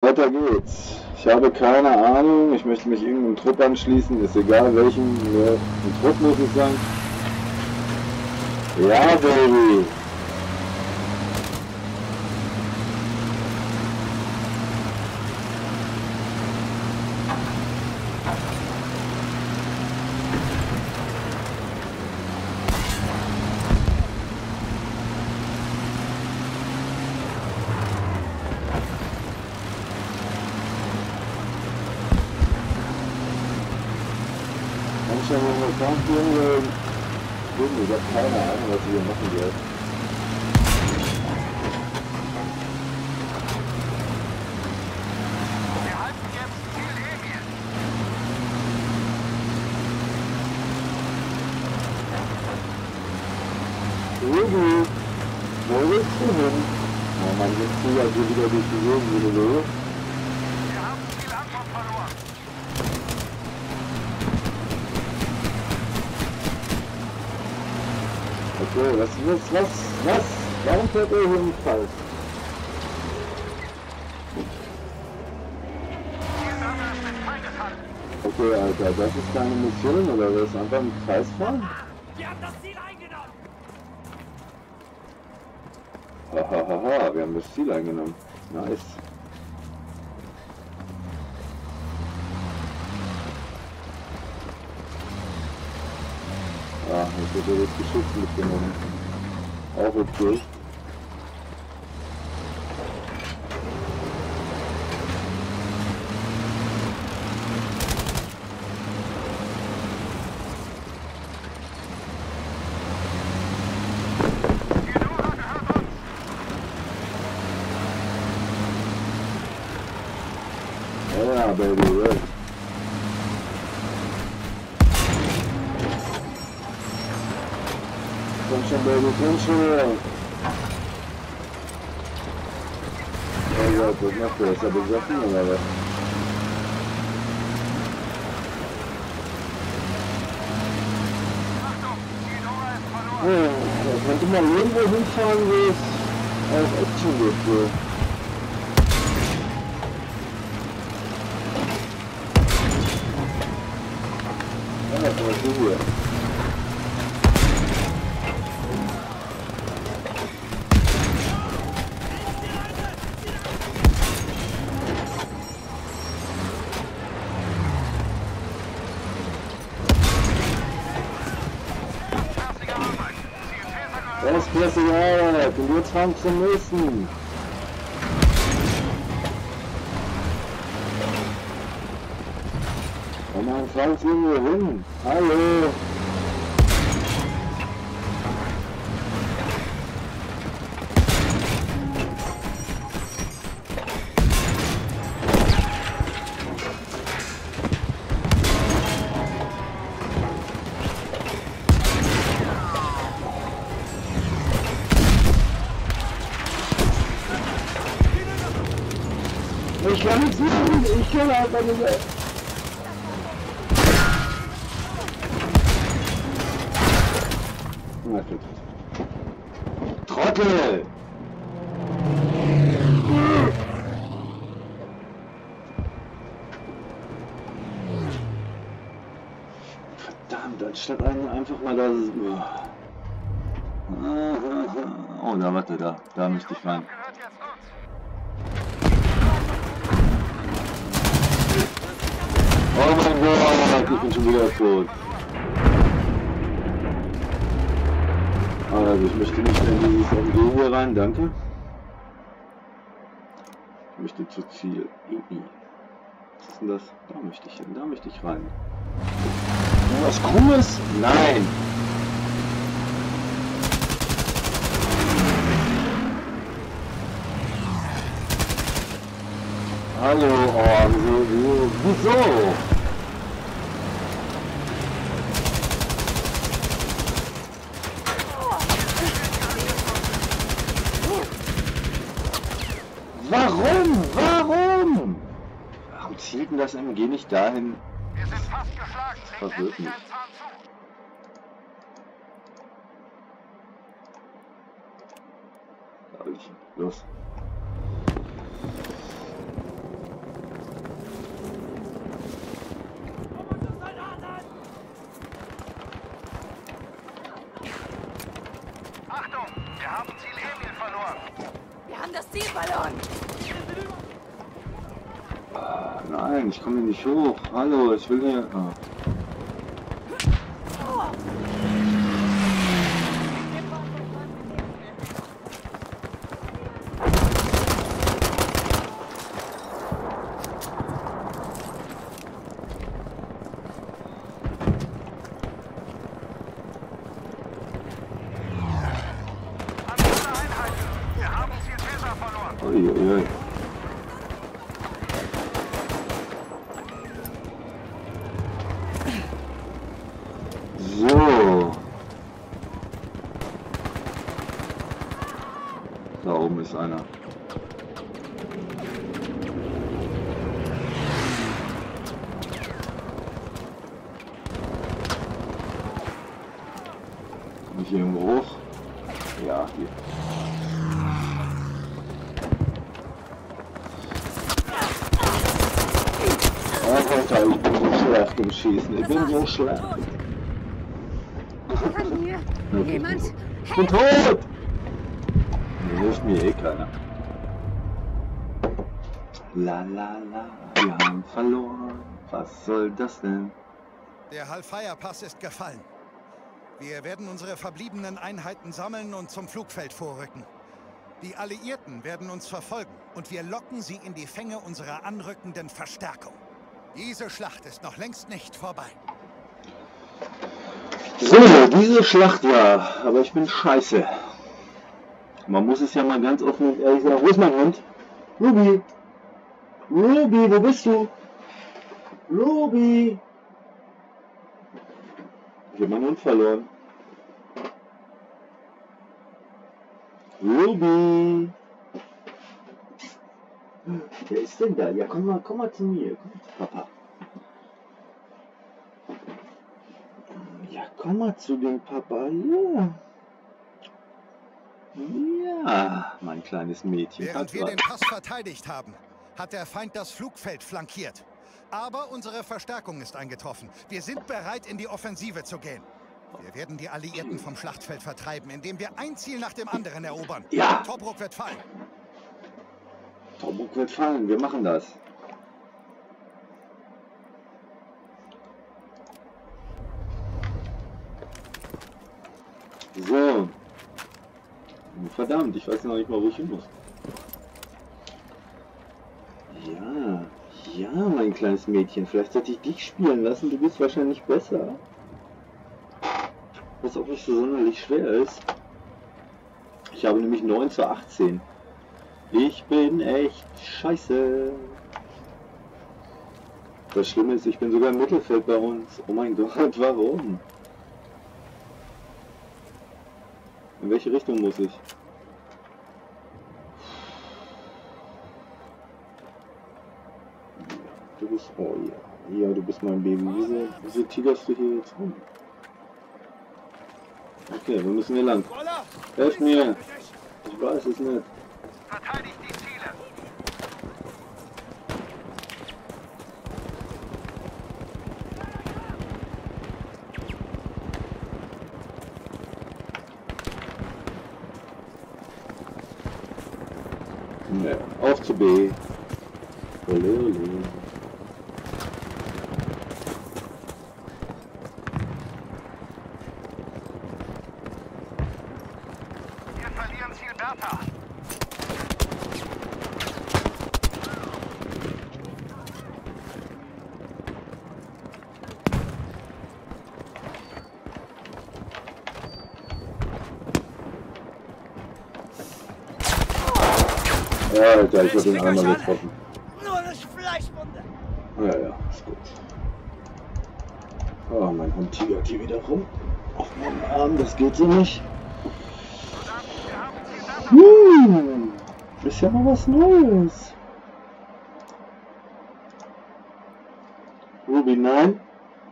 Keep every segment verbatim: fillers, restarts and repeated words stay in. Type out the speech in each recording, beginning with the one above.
weiter geht's. Ich habe keine Ahnung, ich möchte mich irgendeinem Trupp anschließen, ist egal welchen, ja, ein Trupp muss es sein. Ja, Baby! Ich habe keine Ahnung, was wir hier machen werden. Wir halten jetzt Ziellinie. Ruby, wo willst du hin? Oh Mann, jetzt zieh ich also wieder durch die Gegend, wie du willst. Wir haben viel Antwort verloren. Okay, was, was, was, was? Warum fährt er hier im Kreis? Okay, Alter, das ist deine Mission, oder was? Einfach im Kreis fahren? Wir haben das Ziel eingenommen. Hahaha, wir haben das Ziel eingenommen. Nice. Ah, ich hätte das Geschütz mitgenommen. Auch okay. Ja, Baby, right. Komm schon, Baby, komm schon. Oh Gott, was macht der? Ist er besoffen oder was? Ja, wenn du mal irgendwo hinfahren willst, auf Action geht so. Ja, was machst du hier? Erstklassige Arbeit und jetzt fahren wir zum nächsten. Oh man, fahren wir irgendwo hin. Hallo. Ich kann nichts machen, ich kann einfach nicht mehr. Trottel! Verdammt, anstatt einen einfach mal das... Oh, da, warte, da, da möchte ich rein. Oh mein Gott, ich bin schon wieder tot. Also ich möchte nicht in dieses M G hier rein, danke. Ich möchte zu Ziel. Was ist denn das? Da möchte ich hin, da möchte ich rein. Was Krummes? Nein! Hallo, oh, wieso? Wieso? Warum? Warum? Warum zielt denn das M G nicht dahin? Wir sind fast geschlagen. Das verwirrt mich. Los. Nein, ich komme nicht hoch. Hallo, ich will hier... Ah. Uiuiui. So. Da oben ist einer. Komm ich hier irgendwo hoch? Ja, hier. Alter, ich bin so schlecht im Schießen. Ich bin so schlecht. Kann hier Okay. jemand? Ich bin tot! Mir hilft mir eh keiner. La la la, wir haben verloren. Was soll das denn? Der Hellfire-Pass ist gefallen. Wir werden unsere verbliebenen Einheiten sammeln und zum Flugfeld vorrücken. Die Alliierten werden uns verfolgen und wir locken sie in die Fänge unserer anrückenden Verstärkung. Diese Schlacht ist noch längst nicht vorbei. So, diese Schlacht ja, aber ich bin scheiße. Man muss es ja mal ganz offen und ehrlich sagen. Wo ist mein Hund? Ruby! Ruby, wo bist du? Ruby! Ich habe meinen Hund verloren. Ruby! Wer ist denn da? Ja, komm mal, komm mal zu mir. Komm zu Papa. Ja, komm mal zu dem Papa. Ja. Ja, mein kleines Mädchen. Während wir den Pass verteidigt haben, hat der Feind das Flugfeld flankiert. Aber unsere Verstärkung ist eingetroffen. Wir sind bereit, in die Offensive zu gehen. Wir werden die Alliierten vom Schlachtfeld vertreiben, indem wir ein Ziel nach dem anderen erobern. Ja. Tobruk wird fallen. Tobruk wird fallen. Wir machen das. So. Verdammt, ich weiß noch nicht mal, wo ich hin muss. Ja, ja, mein kleines Mädchen. Vielleicht sollte ich dich spielen lassen. Du bist wahrscheinlich besser. Was auch nicht so sonderlich schwer ist. Ich habe nämlich neun zu achtzehn. Ich bin echt scheiße. Das Schlimme ist, ich bin sogar im Mittelfeld bei uns. Oh mein Gott, warum? In welche Richtung muss ich? Du bist... Oh ja. Ja, du bist mein Baby. Wieso, wieso tigerst du hier jetzt rum? Okay, wo müssen wir lang? Helft mir! Ich weiß es nicht. Verteidigt die Ziele. Ne, auf zu B. Ole, ole. Wir verlieren Ziel Bertha. Ja, Alter, ich hab ihn einmal getroffen. Nur eine Fleischwunde. Ja, ja, ist gut. Oh, mein Hund tigert hier wieder rum. Auf meinem Arm, das geht so nicht. Hm, ist ja mal was Neues. Ruby, nein.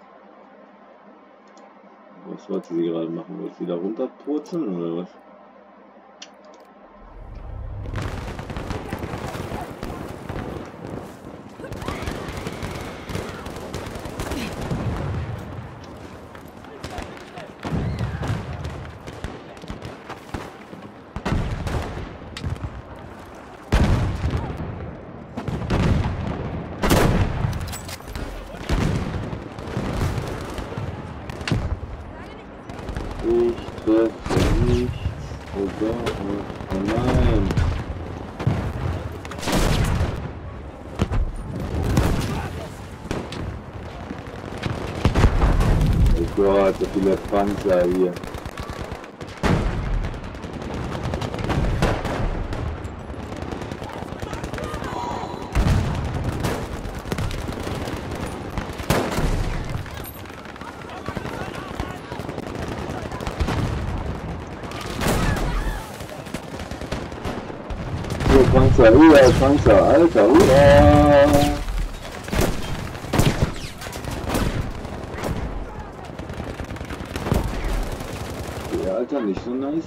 Was wollte sie gerade machen? Wollte sie da runterpurzeln oder was? Gott, so viele Panzer hier. Panzer, Hurra, Panzer, Alter, Hurra! Ja, Alter, nicht so nice.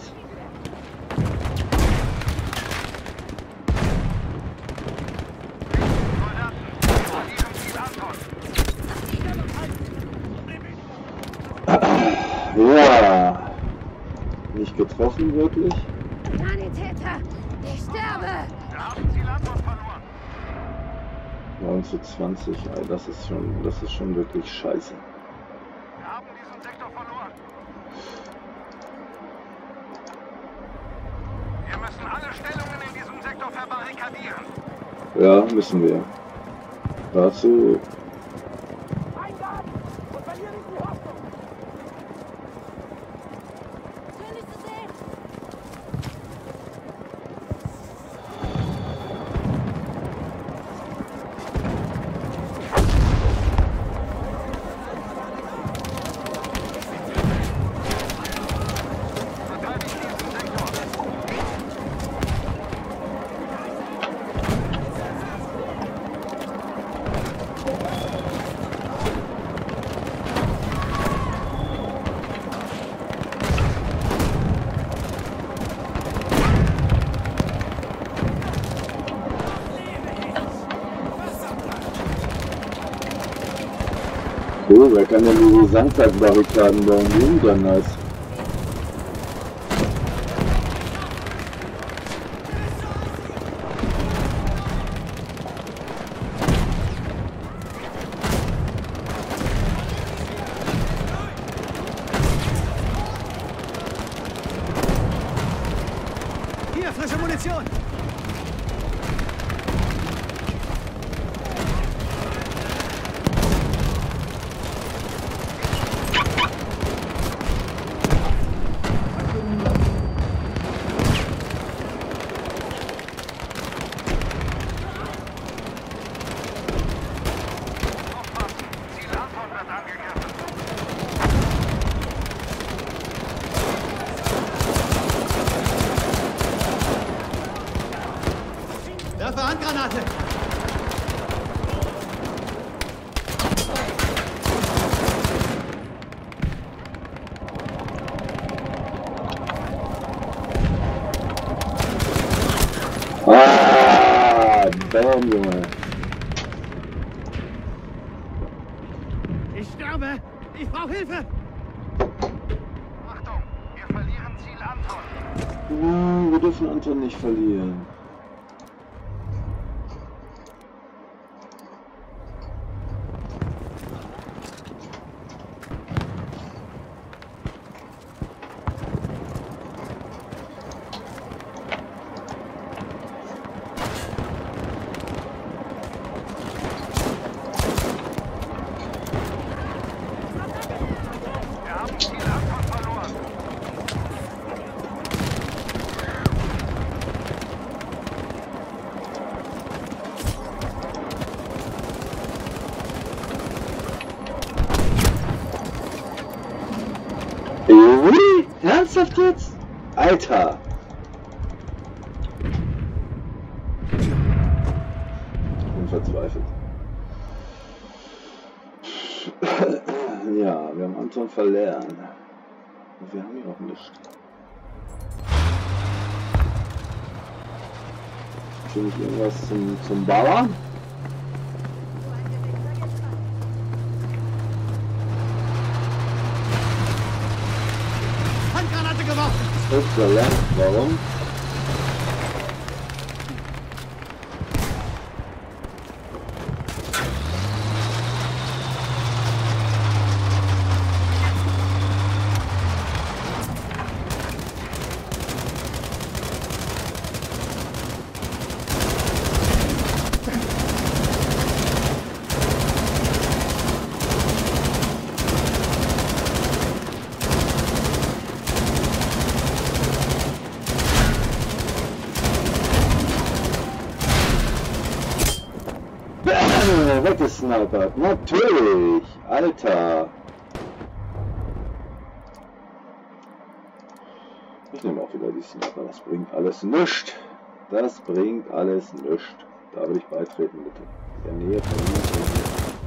Ja, nicht getroffen wirklich. Sanitäter, ich sterbe! Wir haben Ziel Anton verloren. neun zu zwanzig, ey, das ist schon, das ist schon wirklich scheiße. Wir haben diesen Sektor verloren. Wir müssen alle Stellungen in diesem Sektor verbarrikadieren. Ja, müssen wir. Dazu. Schön, dich zu sehen! Verteidigt diesen Sektor. Oh, wer kann denn diese Sandsackbarrikaden bauen? Die sind dann nice. Hier, frische Munition! Aufpassen. Ziel Anton wird angegriffen. Werfe Handgranate! Ah, bam, Junge. Ich sterbe! Ich brauche Hilfe! Achtung, wir verlieren Ziel Anton. Uh, wir dürfen Anton nicht verlieren. Wir haben Ziel Anton verloren. Ui, ernsthaft jetzt? Alter! Ich bin verzweifelt. Ja, wir haben Anton verloren. Und wir haben hier auch nichts. Finde ich irgendwas zum, zum Bauern? Handgranate geworfen! Exzellent, warum? Weggesnipert. Natürlich. Alter. Ich nehme auch wieder die Sniper. Das bringt alles nichts. Das bringt alles nichts. Da will ich beitreten, bitte. In der Nähe von mir.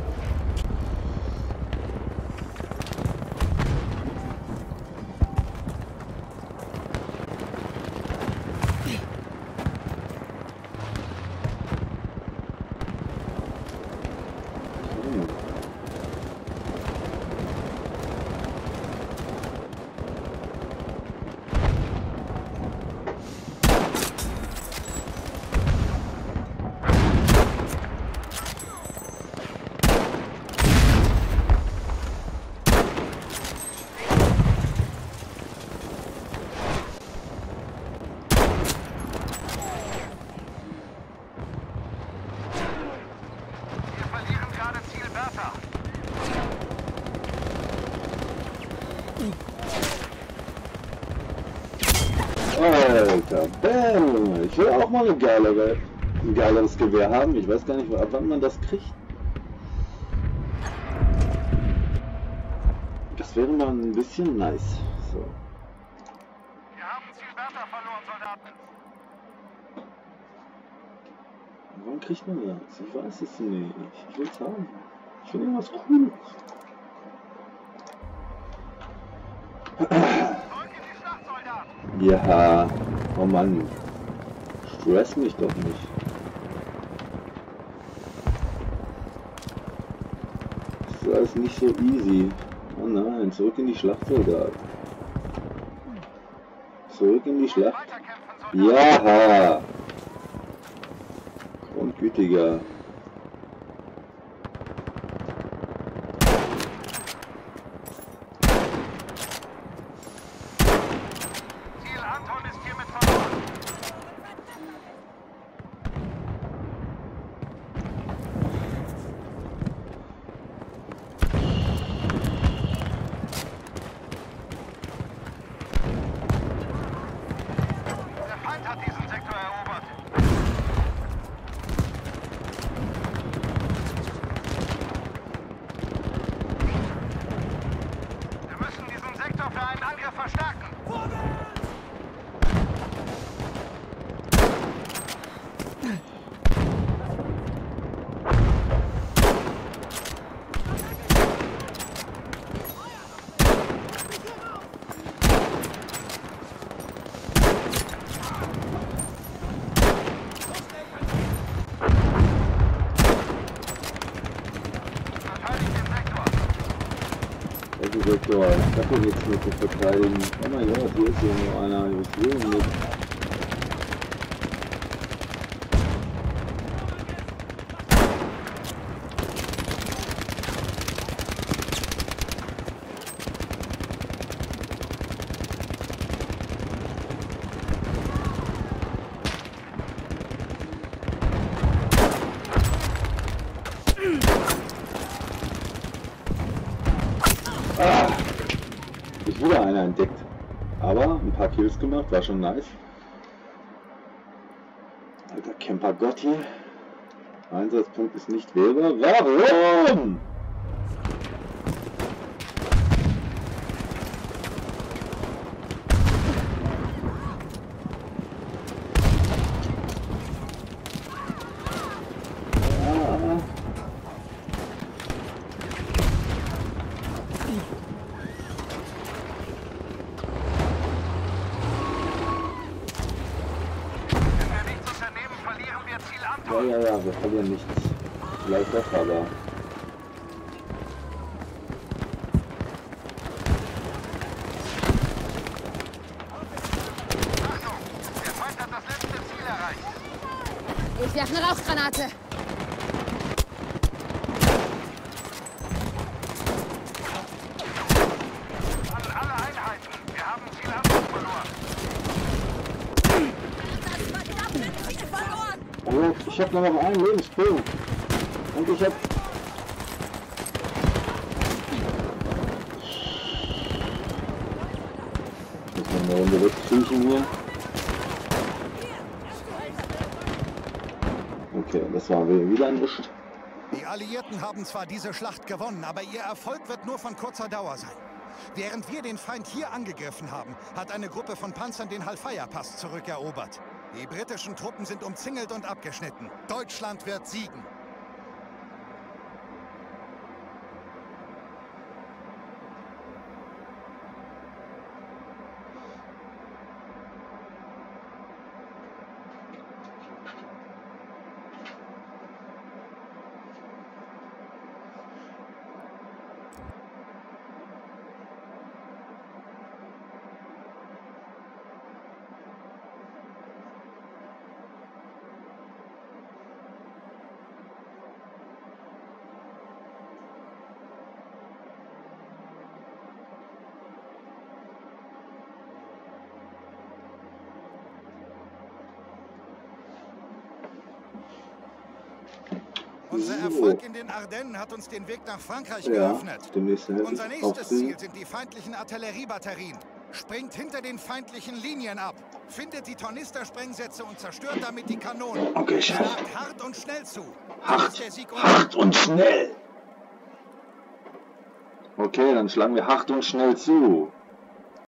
Alter, bam! Ich will auch mal eine geilere, ein geileres Gewehr haben. Ich weiß gar nicht, ab wann man das kriegt. Das wäre mal ein bisschen nice. So. Wir haben Ziel Bertha verloren, Soldaten. Wann kriegt man das? Ich weiß es nicht. Ich will es haben. Ich will irgendwas Cooles. Ja, oh Mann, stress mich doch nicht. Das ist alles nicht so easy. Oh nein, zurück in die Schlacht, Soldat. Zurück in die Schlacht. Ja! Grundgütiger. Sektor. Ich habe hier nichts mehr zu verteidigen. Oh mein Gott, hier ist hier nur einer. Ich will nicht. Wieder einer entdeckt, aber ein paar Kills gemacht, war schon nice. Alter Camper Gotti, Einsatzpunkt ist nicht wählbar. Warum? Ja, ja, ja, wir verlieren nichts. Vielleicht doch, aber... Achtung! Der Feind hat das letzte Ziel erreicht. Ich werfe eine Rauchgranate. An alle Einheiten. Wir haben Ziel Anfang verloren. Oh, ich habe nur noch einen Lebenspunkt. Und ich habe... Ich muss mal eine Runde wegkriechen hier. Okay, das war wieder nichts. Die Alliierten haben zwar diese Schlacht gewonnen, aber ihr Erfolg wird nur von kurzer Dauer sein. Während wir den Feind hier angegriffen haben, hat eine Gruppe von Panzern den Halfaya-Pass zurückerobert. Die britischen Truppen sind umzingelt und abgeschnitten. Deutschland wird siegen. Unser Erfolg in den Ardennen hat uns den Weg nach Frankreich Ja, geöffnet. demnächst helfe Unser ich nächstes aufziehen. Ziel sind die feindlichen Artilleriebatterien. Springt hinter den feindlichen Linien ab. Findet die Tornister-Sprengsätze und zerstört damit die Kanonen. Okay, Chef. Schlagt hart und schnell zu. Dann Hart, ist der Sieg unser. hart und schnell. Okay, dann schlagen wir hart und schnell zu.